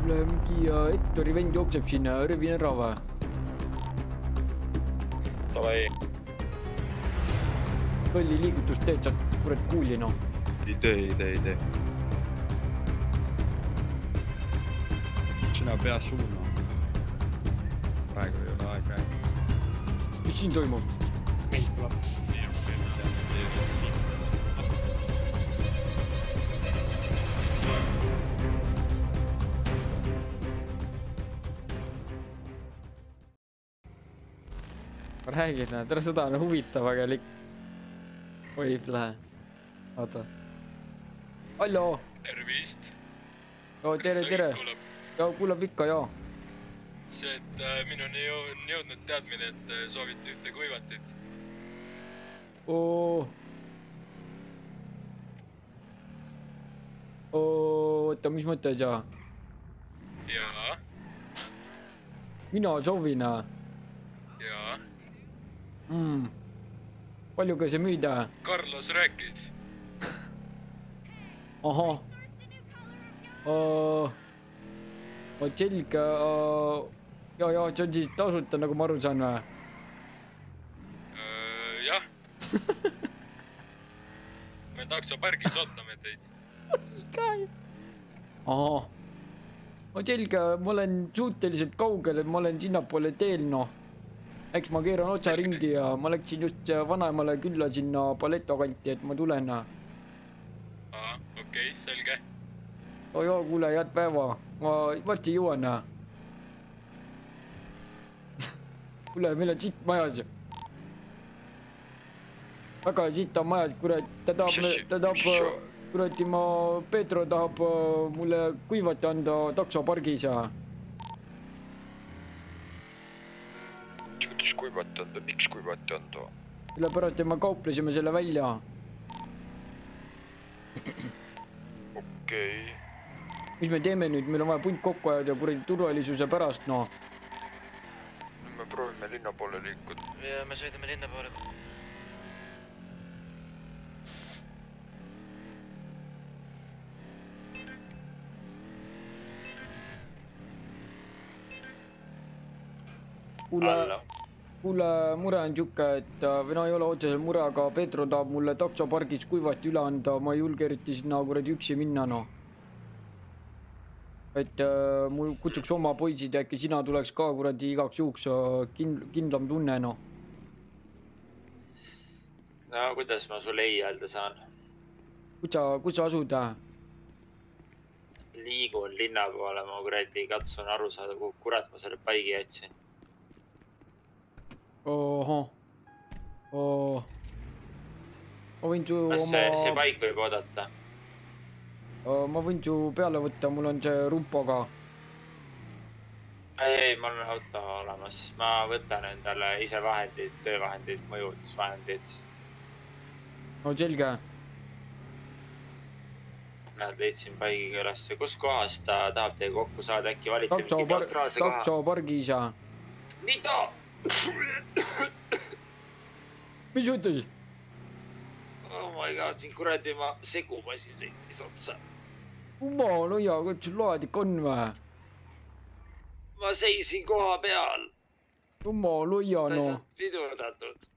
kuule, mingi Hectori vend jookseb siin, röövin ära või? Davai. Lolli liigutust teed, saad kurat kuuli, noh. Ei tee. Sina pea suuna. Praegu ei ole aeg rääkida. Mis siin toimub? Meilt tuleb. Ma räägin, tere seda on huvitav, aga oi, lähe. Vaata. Hallo! Tervist! Tere! Ja kuulab ikka, jaa. See, et minuni on jõudnud teadmine, et soovite ühte kuivatit. Oota, mis mõtled, jaa? Jaa. Mina soovin, Jaa. Paljuga see müüda? Carlos rääkis. Ahah. Vot selge. Jaa, see on siis tasuta, nagu ma aru saan või? Jah. Me taksopargis ootame teid. Ahah. No selge, ma olen suhteliselt kaugel, et ma olen sinnapoole teel, noh. Eks ma keeran otsa ringi ja ma läksin just vanaemale külla sinna Paleto kanti, et ma tulen. Aha, okei, selge. Joo, kuule, head päeva. Ma varsti jõuan. Kuule, meil on sitt majas. Väga sitt on majas, kurat. Ta tahab, kurati Pedro tahab mulle kuivati anda taksopargis. Miks kuivati anda? Sellepärast, et me kauplesime selle välja. Okei. Mis me teeme nüüd? Meil on vaja punt kokku ajada kuradi turvalisuse pärast, noh. Me proovime linna poole liikuda. Ja me sõidame linna poole. Kuule, mure on siuke, et või no ei ole otseselt mure, aga Pedro tahab mulle taksopargis kuivati üle anda, ma ei julge eriti sinna kuradi üksi minna, noh. Et mul kutsuks oma poisid ja äkki sina tuleks ka kuradi igaks juhuks kindlam tunne, noh. No, kuidas ma sulle ei öelda saan? Kus sa asud? Liigun linna poole, ma kuradi katsun aru saada, kuhu kurat ma selle paigi jätsin. Ohoh. Ma võin su Kas oma... see paik võib oodata? Ma võin su peale võtta, mul on see rumpoga. Ei, mul on auto olemas. Ma võtan endale ise vahendid, töövahendid, mõjutusvahendid. No selge. Näed, leidsin paigiga ülesse. Kus kohas ta tahab teie kokku saada? Äkki valite mingi neutraalse koha? Taksopargis. Mida? Mis ütles? Oh my god, siin kuradi ma segumasin sõitis otsa. Jumal, õia, kuidas sul loed ikka on või? Ma seisin koha peal. Jumal, õia, no. Ta on pidurdatud.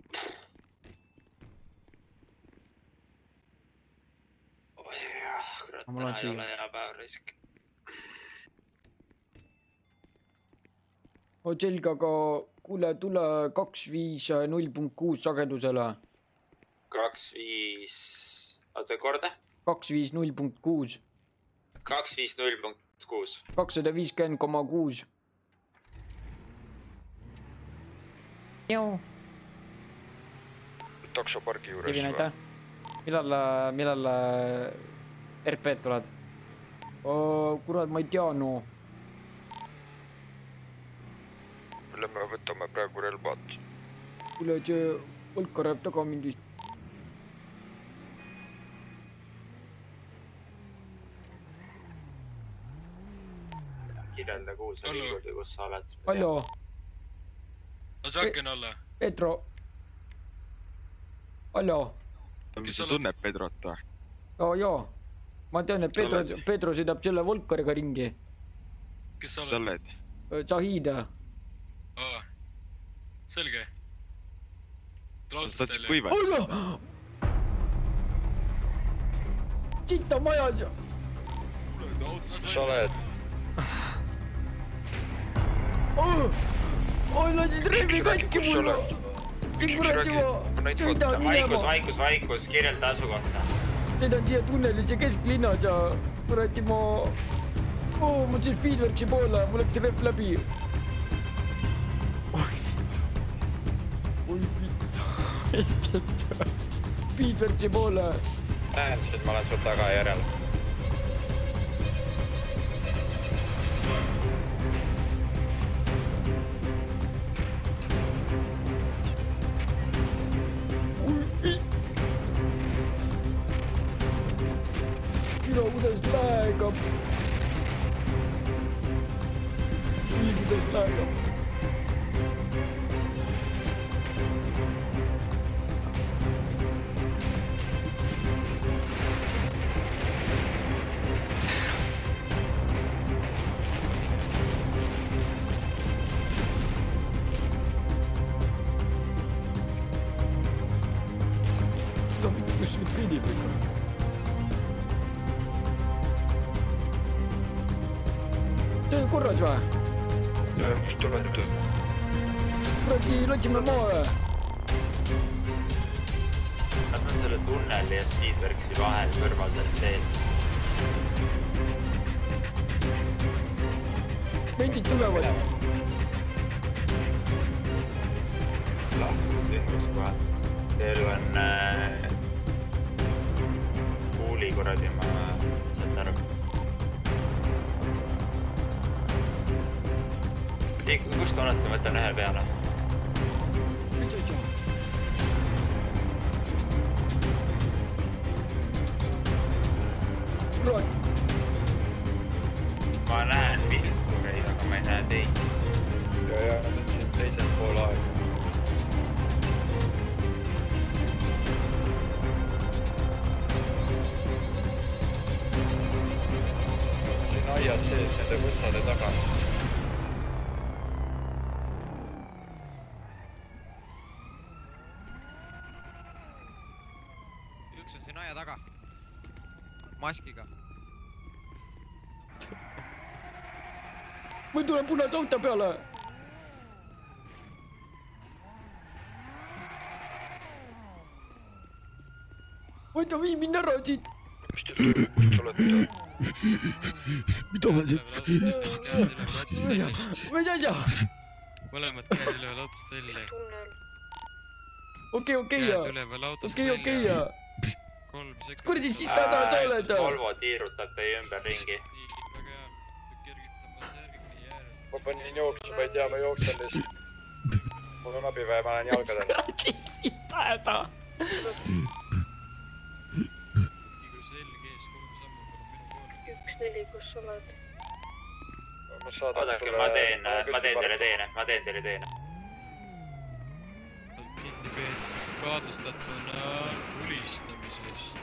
Kurat, täna ei ole hea päev risk. O selge, aga kuule, tule 250.6 sagedusele. 25... Oota, korda? 250.6. 250.6. 250,6. Joo. Taksopargi juures. Kevin, aitäh. Millal RP-d tuled? Kurat, ma ei tea, no. Me võtame praegu relvad. Kuule, see Volka rääb taga mind vist. Kirjelda, kuhu sa liigud ja kus sa oled. Hallo. Las aken alla. Pedro. Hallo. Mis sa tunned Pedrot? Joo. Ma tean, et Pedro sõidab selle Volkariga ringi. kes sa sa oled? oled? Shahid. Selge. sa tahtsid kuiva? Sita majas. sa oled? Lasid rehvi katki mulle. See kuradi ma sõidan minema. Vaikus, kirjelda asukohta. Sõidan siia tunnelisse kesklinnas ja kuradi ma siin Speedworksi poole, mul läks rehv läbi. Oi vittu. Speedworksi poole. Tähendas, et ma olen sul tagajärjel. Kuidas läheb? Kuidas läheb? Kus nüüd kõnnib ikka? Töö korras või? Jah, mis tuled töö? Kuradi, lotsime maa. Nad on selle tunneli ja Speedworksi vahel kõrval sellest teel. Vendid tulevad. Lahtud ühmas kohal. Teil on kuuli kuradi, ma saad aru. Kust olete, võtan ühe peale. Ma näen vilkureid, aga ma ei näe teid. Ja, siin teisel pool aeg. Siin aiad sees nende võssade taga. Üks on siin aia taga. Maskiga. Ma tulen punase auto peale. Võta vii mind ära siit. Mis te olete? Mida ma siin? Ma ei tea. Mõlemad käed üleval autost välja. Okei. Käed üleval autost välja. Okei. 3 sekundit. Kuradi siit taga sa oled. Volvo tiirutab teie ümber ringi. Väga hea. Kergitama särgi järg. Ma panin jooksma, ei tea, ma jooksen lihtsalt. Mul on abiväe, ma olen jalgadel. Kuradi siit taga. Igu selge ees 3 sammu palun minu poole. 1-4, kus sa oled? Oodake, ma teen teile teene. Oled kinni peetud kaadlustatuna tulistamisest.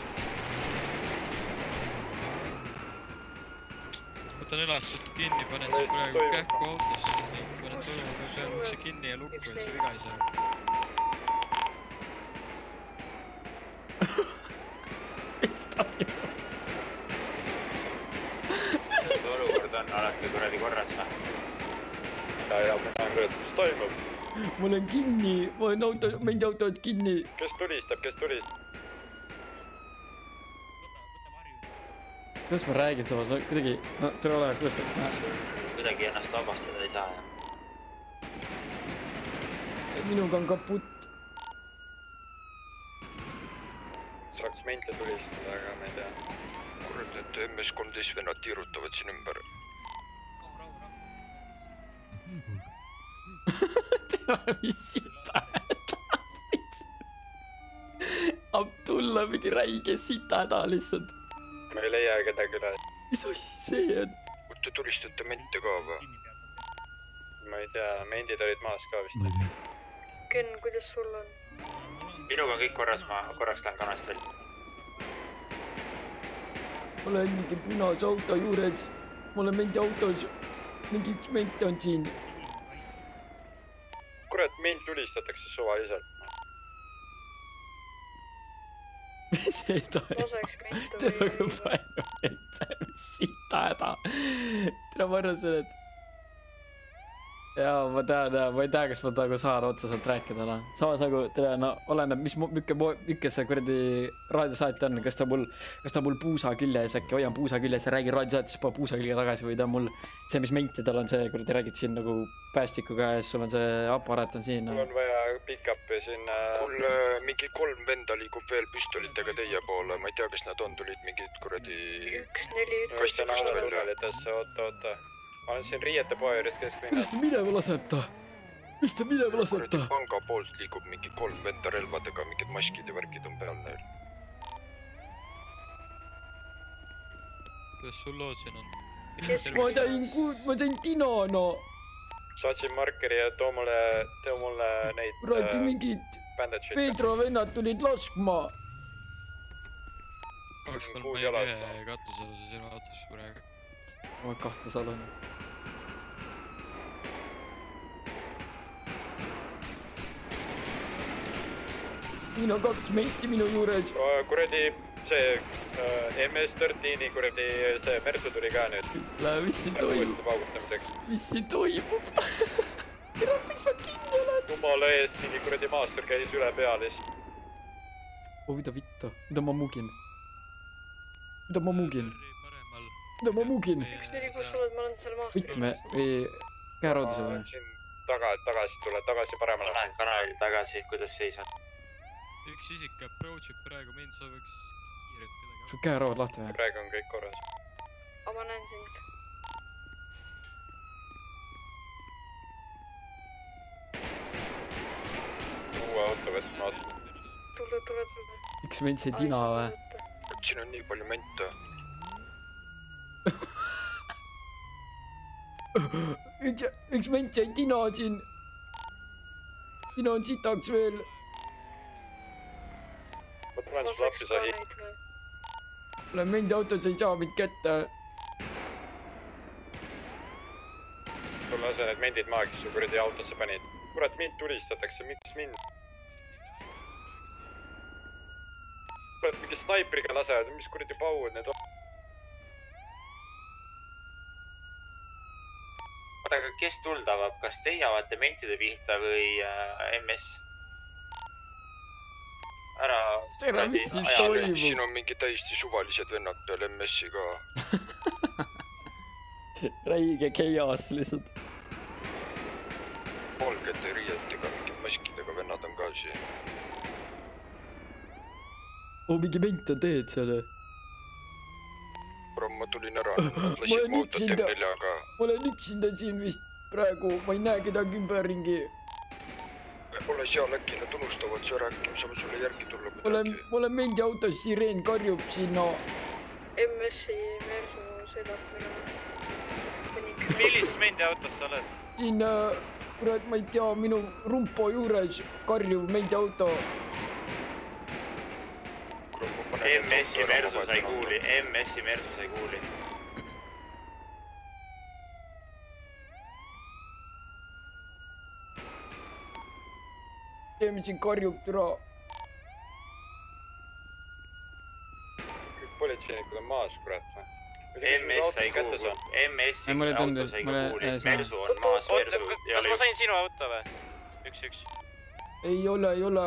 Võtan elastused kinni, panen siin praegu kähku autosse ning panen toluma peal ukse kinni ja lukku, et see viga ei saa. Mis toimub? Olukord on alati kuradi korras või? Ja, ma näen küll, et mis toimub. Ma olen kinni, ma olen mendi autod kinni. Kes tulistab? Kuidas ma räägin sama, sa kuidagi, tere ole, kuidas ta... Kuidagi ennast vabastada ei saa, jah. Minuga on kaputt. Saaks mentle tulistada, aga ma ei tea. Kurat, need MS-13 vennad tiirutavad siin ümber. Tea, mis sitahäda. Abdullah mingi räige sitahäda lihtsalt. Ma ei leia kedagi üle. Mis asi see on? Te tulistate mente ka või? Ma ei tea, mendid olid maas ka vist. Ken, kuidas sul on? Minuga kõik korras, ma korraks lähen kanast veel. Ma olen mingi punase auto juures. Ma olen mendi autos. mingi üks ment on siin. kurat, mind tulistatakse suvaliselt. Seda laseks mentu tere kui palju mente, mis sita häda. Tere ma arvan selle, et jaa, ma tean, ma ei tea, kas ma nagu saan otseselt rääkida, noh. Samas nagu, tere, no oleneb, mikke see kuradi raadiosaate on, kas ta mul puusa küljes, äkki hoian puusa küljes ja räägin raadiosaates juba puusa külge tagasi või ta mul see, mis mentidel on see, kuradi räägid siin nagu päästikuga ja siis sul on see aparaat on siin. Mul on vaja pick-up'i siin. Mul mingi 3 venda liigub veel püstolitega teie poole, ma ei tea, kas nad on, tulid mingid kuradi... 1-4 Kas ta näha turvalitesse, oota. Ma olen siin riiete poe juures kesklinnas. Mis ta minema laseta? Mis ta minema laseta? Kuradi panga poolt liigub mingi 3 venda relvadega, mingid maskid ja värkid on peal neil. Kuidas sul lood siin on? Ma sain Tino, no. Saatsin markeri ja too mulle neid Kuradi mingid Pedro vennad tulid laskma. 2-3-1 katlusaluse sinu autos praegu. Ma kahtlusalune. Siin on 2 menti minu juures. Kuradi see MS-13 kuradi see Mersu tuli ka nüüd. Mis siin toimub? Mis siin toimub? Tere, miks ma kinni olen? Jumala eest, mingi kuradi maastur käis üle peale. Oh, mida vittu? Mida ma mugin? Mida ma mugin? 1-4, kus sa oled, ma olen seal maast. Võtme või käeroodise või? Siin tagasi tule, tagasi paremale. Lähen kanalil tagasi, kuidas seisad? Üks isik approachib praegu, mind sooviks kiirelt kedagi. Sul käerood lahti või? Praegu on kõik korras. Aga ma näen sind. Uue auto võtma vastu. Tule. Üks ment sai Tina või? Siin on nii palju mente. Üks ment sai Tina siin. Tina on sitaks veel. Ma tulen sulle appi, sa hiid. Olen mendi autos, ei saa mind kätte. Sul lase need mendid maha, kes su kuradi autosse panid. Kurat, mind tulistatakse, miks mind? Kurat, mingi snaipriga lasevad, mis kuradi pauud need on? Oota, aga kes tuld avab, kas teie avate mentide pihta või MS? Ära... Tere, mis siin toimub? Siin on mingi täiesti suvalised vennad peal MS-i ka. Räige chaos lihtsalt. Valgete riietega, mingid maskidega vennad on ka siin. Oh, mingi ment on teed seal. Ma tulin ära, Ma lasin olen autot üksinda. M4-ga. Ma olen üksinda siin vist praegu. Ma ei näe kedagi ümberringi. Ole seal, äkki nad unustavad see rääkima, saame sulle järgi tulla Ma kuidagi. olen mendi autos, sireen karjub sinna. MS-i Mersu sõidab minu. Millist mendi autos sa oled? Siin, kurat, ma ei tea, minu rumpo juures karjuv mendi auto. MS-i Mersu sai kuuli, MS-i Mersu sai kuuli. Teeme siin karjub türa. Kõik politseinikud on maas, kurat. MS sai kuuli, MS-i auto sai kuuli, Mersu on maas, Mersu Kas ma sain sinu auto või? 1-1. Ei ole.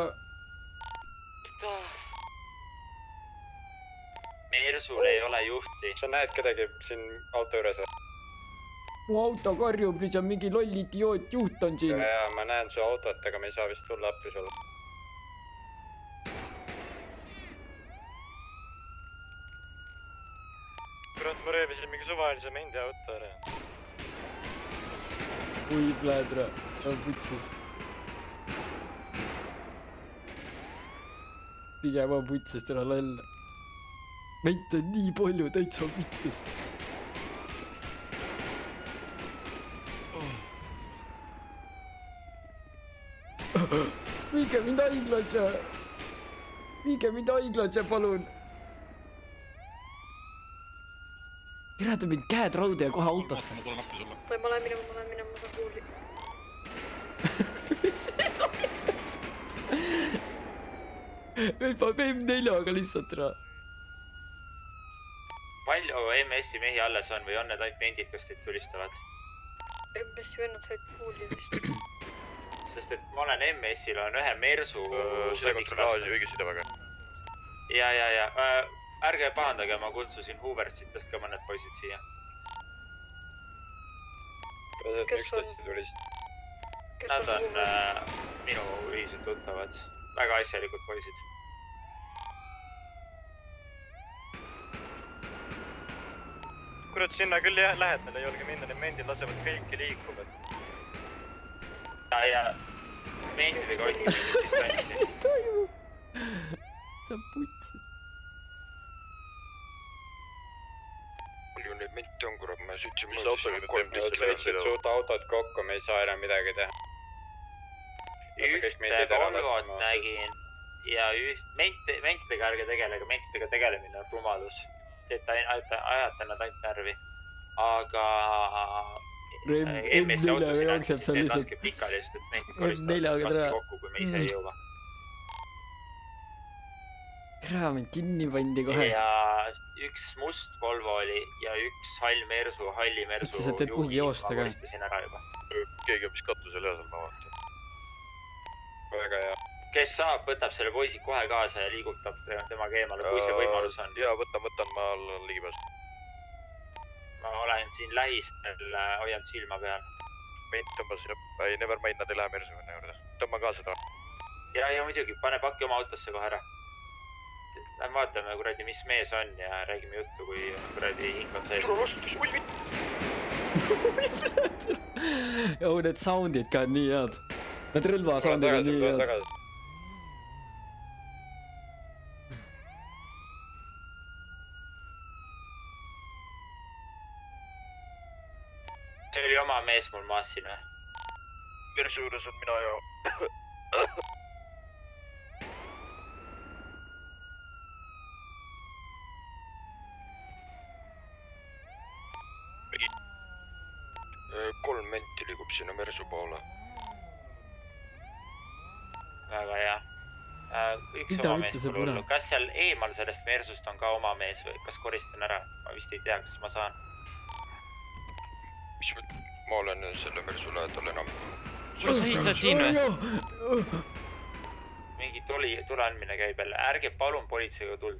Mersul ei ole juhti. Sa näed kedagi siin auto juures või? Mu auto karjub, lihtsalt mingi loll idioot juht on siin. Jaa, ma näen su autot, aga me ei saa vist tulla appi sulle. Kurat, ma röövisin mingi suvalise mendi auto ära. Ui, plädra. Ta on putsis. Pigem on putsis, täna loll. Mente on nii palju, täitsa puttis. Viige mind haiglasse. Viige mind haiglasse, palun. tere, ta mind käed rauda ja kohe autosse. ma tulen appi sulle. Toi, ma lähen minema, ma saan kuuli. Meil peab M4-ga lihtsalt ära. Palju MS-i mehi alles on või on need ainult vendid, kes teid tulistavad? MS-i vennad said kuuli vist. Sest et ma olen MS-il, on ühe Mersu... see kontrolli õige sideväge. Ja. Ärge pahandage, ma kutsusin Hooversitest ka mõned poisid siia. Kes on? Nad on minu ühised tuttavad. Väga asjalikud poisid. kurat, sinna küll jah lähedale ei julge minna, need mendid lasevad kõiki liikuma. Ja mendidega hoidki distansi. Toimu. See on putsis. Palju neid mente on, kurat, ma sõitsin Mis autoga te sõitsid suurt autot kokku, me ei saa enam midagi teha. Ühte Volvot nägin ja mentidega ärge tegelege, mentidega tegelemine on rumalus. Et ajate nad ainult närvi. Aga... M4-ga jookseb seal lihtsalt. M4-ga tere. Kokku, kui me ise ei jõua. Tere, mind kinni pandi kohe. Ja üks must Volvo oli ja üks halli Mersu Ütles, et teed kuhugi joosta ka. Keegi on mis katusel ja seal ma vaatan. Väga hea. Kes saab, võtab selle poisi kohe kaasa ja liigutab temaga eemale, kui see võimalus on. Jaa, võtan, ma olen ligipääs. Ma olen siin lähistel, hoian silma peal. Ment tõmbasin, ei, never mind, nad ei lähe Mersuvene juurde. Tõmban kaasa ta. Ja muidugi, pane pakki oma autosse kohe ära. Lähme vaatame, kuradi, mis mees on ja räägime juttu, kui kuradi hing on sees. Joo, need soundid ka on nii head. Need relvasoundid on nii head. See oli oma mees mul maas siin või? Mersu juures on mina ja... Kolm menti liigub sinna Mersu poole. Väga hea. Üks Mida oma mees mitte see mul pole? hullu. Kas seal eemal sellest Mersust on ka oma mees või kas koristan ära? Ma vist ei tea, kas ma saan. Mis ma olen selle Mersu lähedal enam. sa oled siin või? Mingi tule andmine käib jälle. Ärge palun politseiga tulda.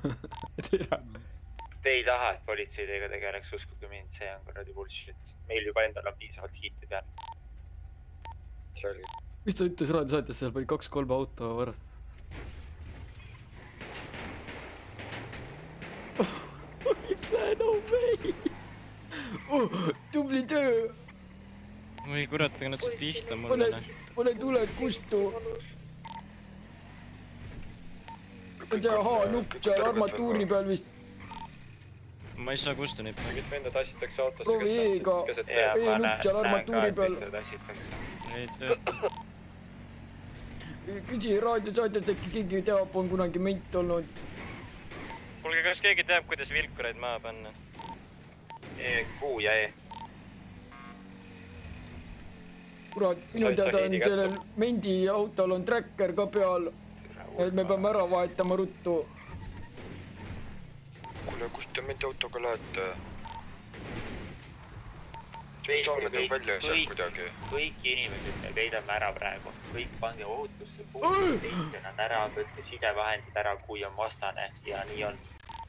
Te ei taha, et politsei teiega tegeleks, uskuge mind, see on kuradi bullshit. Meil juba endal on piisavalt hiiti peal. Mis ta ütles raadiosaates, seal pani 2-3 auto varast? No way! Tubli töö! Oi kurat, aga nad said pihta mulle. Pane tuled kustu! On see H-nupp seal armatuuri peal vist. Ma ei saa kustu neid. Mingid vendad tassitakse autosse. Proovi E-ga. E-nupp seal armatuuri peal. Ei tööta. Küsi raadiosaatjast, äkki keegi teab, on kunagi ment olnud. Kuulge, kas keegi teab, kuidas vilkureid maha panna? Q ja E. Kurat, minu teada on sellel mendi autol on tracker ka peal. Et me peame ära vahetama ruttu. Kuule, kust te mendi autoga lähete? Kõik inimesed me peidame ära praegu. Kõik pange ohutusse puhul, teiste nad ära, võtke sidevahendid ära, kui on vastane ja nii on.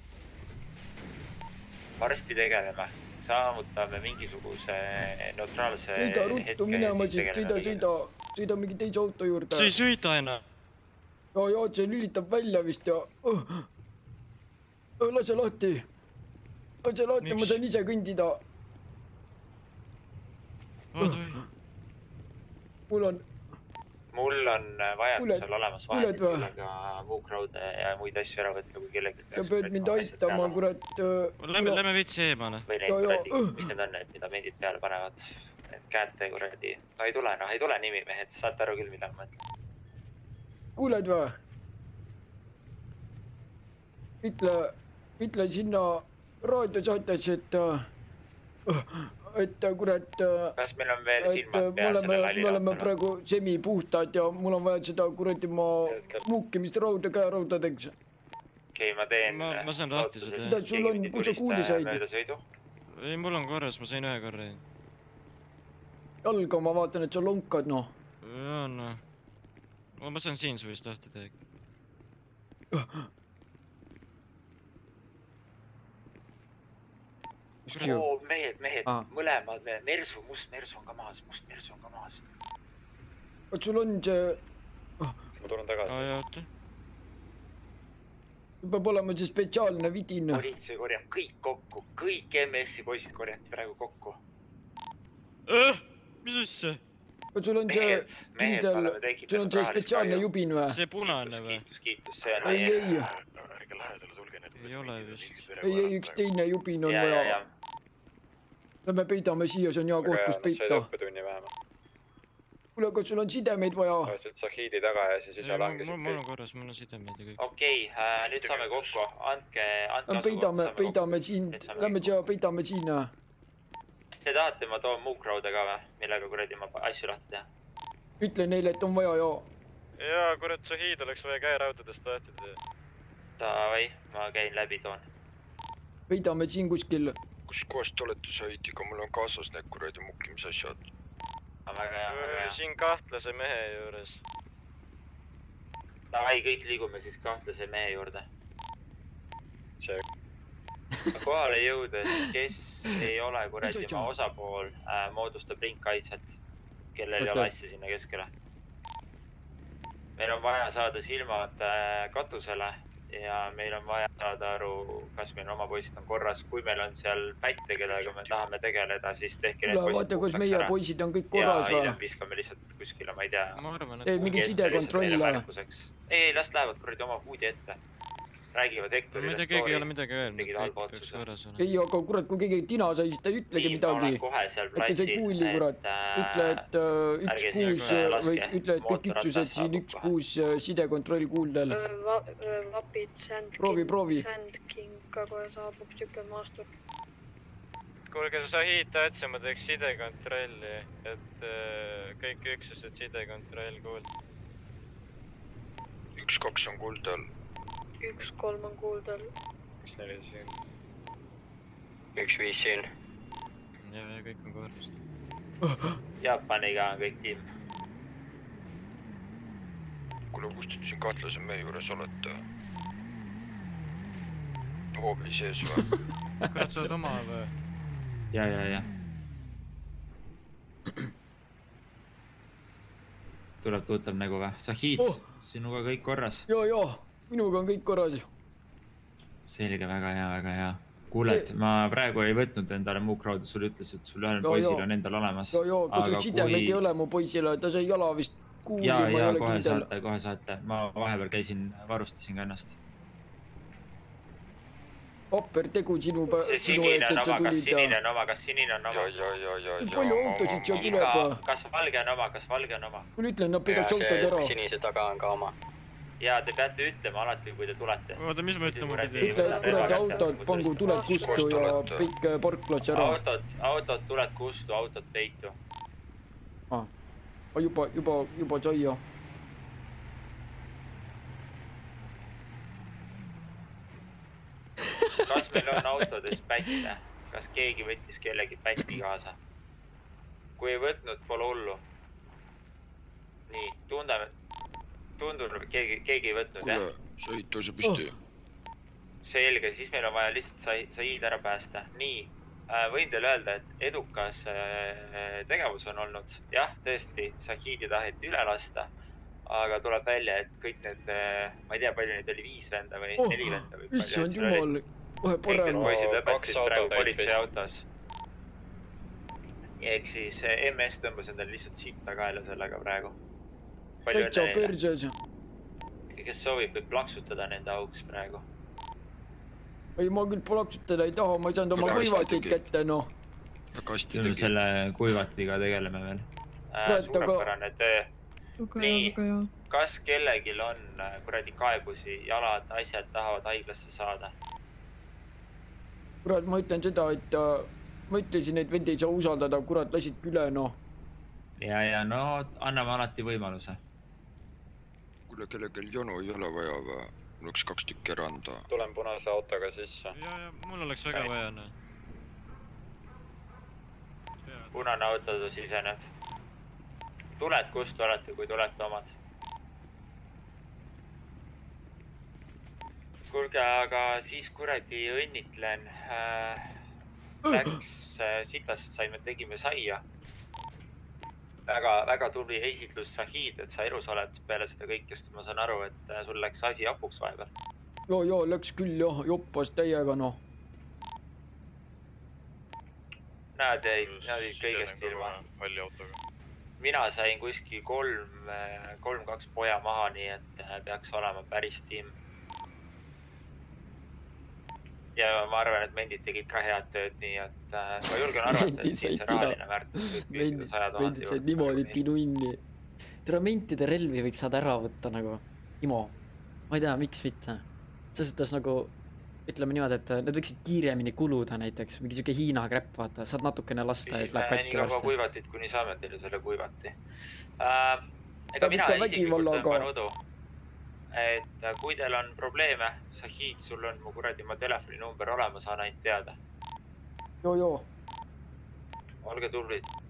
Varsti tegeleme. Saamutame mingisuguse neutraalse Sõida ruttu minema siit, sõida mingi teise auto juurde. Sa ei sõida enam. Ja, see lülitab välja vist ja... Lase lahti. Lase lahti, ma saan ise kõndida. Mul on vajadusel olemas vahendid, millega muukraude ja muid asju ära võtta, kui kellegi... Sa pead mind aitama, kurat... Lähme veits eemale. Või need kuradi, mis need on, mida mendid peale panevad. Need käete kuradi... No ei tule nimi, mehed. Saate aru küll, mida ma mõtlen. Kuuled või? Ütle sinna raadiosaates, et kurat, kas meil on veel et silmad me peal sellel oleme praegu semipuhtad ja mul on vaja seda kuradi ma muukimist rauda käeraudadeks. Okei, ma teen... Ma saan lahti seda. Mida sul on, kus sa kuuli said? Ei, mul on korras, ma sain ühe korra. Jalga ma vaatan, et sa lonkad, noh. Jaa, noh. Ma saan siin suvist lahti teha. Oo, mehed, mõlemad, Mersu, must Mersu on ka maas. Oot, sul on see... Ma tulen tagasi. Aa, jah, oota. Peab olema see spetsiaalne vidin. Politsei korjab kõik kokku, kõik MS-i poisid korjati praegu kokku. Mis asja? Oot, sul on see kindel, sul on see spetsiaalne jubin või? See punane või? Kiitus, see on... Ei. Ärge lähedale, sulge need. Ei ole vist. Ei, üks teine jubin on vaja. Lähme peidame siia, see on hea koht, kus peita. Said õppetunni vähemalt. Kuule, kas sul on sidemeid vaja? Said Sahiidi taga ja siis ise langesid Mul on korras, mul on sidemeid ja kõik. Okei, nüüd saame kokku, andke Peidame siin, lähme siia, peidame siin. See tahate, ma toon muukrauda ka või? Millega kuradi ma asju lahti teha? Ütle neile, et on vaja ja... Jaa, kurat, Sahid oleks vaja käerautadest lahti teha. Davai, ma käin läbi toon. Peidame siin kuskil. Kus kohast te olete Sahidiga? Mul on kaasas need kuradi mukkimisasjad. Väga hea. Siin kahtlase mehe juures. Davai, kõik liigume siis kahtlase mehe juurde. See... Kohale jõudes, kes ei ole kuradi ma osapool, moodustab ringkaitset, kellel ei ole asja sinna keskele. Meil on vaja saada silmad katusele ja meil on vaja saada aru, kas meil oma poisid on korras. Kui meil on seal pätte, kellega me tahame tegeleda, siis tehke need poisid vaata, kus meie poisid on kõik korras või? Ja hiljem viskame lihtsalt kuskile, ma ei tea. Ei, mingi sidekontroll või? Ei, las lähevad kuradi oma huudi ette. Räägivad Hektori ma ei tea, keegi ei ole midagi öelnud, kõik peaks korras olema. Ei, aga kurat, kui keegi tina sai, siis ta ei ütlegi midagi. Äkki sa ei kuuli, kurat. Ütle, et 1-6 või ütle, et kõik üksused siin 1-6 sidekontroll kuuldel. Vapid, Proovi. Sandking, ka kohe saabub siuke maastur. Kuulge, Sahid tahtis, ma teeks sidekontrolli, et kõik üksused sidekontroll kuulda. 1-2 on kuulda all. 1-3 on kuuldel. 1-4 siin. 1-5 siin. Ja kõik on korras. Jaapaniga on kõik tiim. Kuule, kus te siin kahtlase mehe juures olete? Hoovi sees või? Kurat, sa oled oma või? Ja. Tuleb tuttav nägu või? Sahid, sinuga kõik korras? Ja. Minuga on kõik korras. Selge, väga hea. Kuule, et ma praegu ei võtnud endale muukrauda, sul ütles, et sul ühel poisil on endal olemas. Ja, kui sul sidemeid ei ole mu poisile, ta sai jala vist kuuli, ma ei ole kindel. Kohe saate. Ma vahepeal käisin, varustasin ka ennast. Apper tegu sinu eest, et sa tulid. Kas sinine on oma? Ja. Palju autosid seal tuleb? Kas valge on oma? Kui ütlen, nad peidaks autod ära. Sinise taga on ka oma. Ja te peate ütlema alati, kui te tulete. Oota, mis ma ütlen? Ütle, et kuradi autod, pangu tuled kustu ja peike parklas ära. Autod tuled kustu, autod peitu. Juba sai ja. Kas meil on autodes pätte? Kas keegi võttis kellegi pätti kaasa? Kui ei võtnud, pole hullu. Nii, tundub, keegi ei võtnud, jah? Kuule, Sahid tõuse püsti. Selge, siis meil on vaja lihtsalt Sahid ära päästa. Nii, võin teile öelda, et edukas tegevus on olnud. Jah, tõesti, Sahidi taheti üle lasta, aga tuleb välja, et kõik need, ma ei tea, palju neid oli, 5 venda või 4 venda või issand jumal, kohe parem. Kõik need poisid lõpetasid praegu politsei autos. Ehk siis MS tõmbas endale lihtsalt sitta kaela sellega praegu. Täitsa perses. Kes soovib, võib plaksutada nende auks praegu. Ei, ma küll plaksutada ei taha, ma ei saanud oma kuivatit kätte, noh. Väga hästi tegid. Selle kuivatiga tegeleme veel. Suurepärane töö. Nii, kas kellegil on kuradi kaebusi, jalad, asjad tahavad haiglasse saada? kurat, ma ütlen seda, et ma ütlesin, et vend ei saa usaldada, kurat, lasidki üle, noh. ja no anname alati võimaluse. kuule, kellelgi janu ei ole vaja või? Mul oleks 2 tükki ära anda. tulen punase autoga sisse. ja mul oleks väga vaja, noh. punane auto siseneb. tuled kust olete, kui tulete omad? kuulge, aga siis kuradi õnnitlen. Läks sitast tegime saia. väga tubli esitlus, Shahid, et sa elus oled peale seda kõikest. Ma saan aru, et sul läks asi hapuks vahepeal. Ja, läks küll jah, joppas täiega, noh. Nad jäid kõigest ilma. Mina sain kuskil 3-2 poja maha, nii et peaks olema päris tiim. Ja ma arvan, et mendid tegid ka head tööd, nii et ma julgen arvata, et see rahaline väärtus. Mendid said niimoodi tinunni. Tere, mentide relvi võiks saada ära võtta nagu. Imo. Ma ei tea, miks mitte. Selles nagu, ütleme niimoodi, et need võiksid kiiremini kuluda näiteks. Mingi siuke Hiina krepp, vaata. Saad natukene lasta ja siis läheb katki varsti. Nii kaua kuivatit, kuni saame teile selle kuivati. Ega mina isiklikult olen panudu. Et kui teil on probleeme, Shahid, sul on mu kuradi oma telefoninumber olemas, saan ainult teada. Joo. Olge tublid.